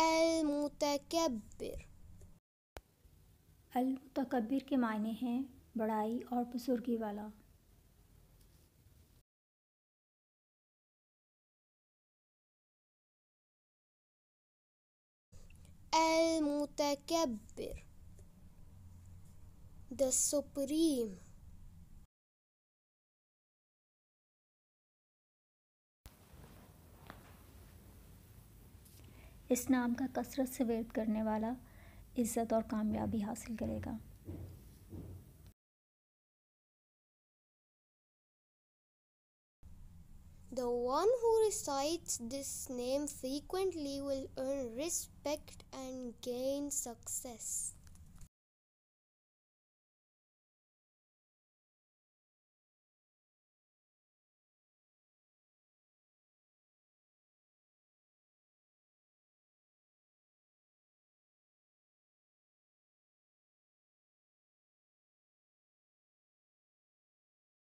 al-Mutakabbir। अल-मुतकब्बिर के मायने हैं बड़ाई और बुजुर्गी वाला। Al-Mutakabbir, the supreme। इस नाम का कसरत से विर्द करने वाला इज़्ज़त और कामयाबी हासिल करेगा। The one who recites this name frequently will earn respect and gain success।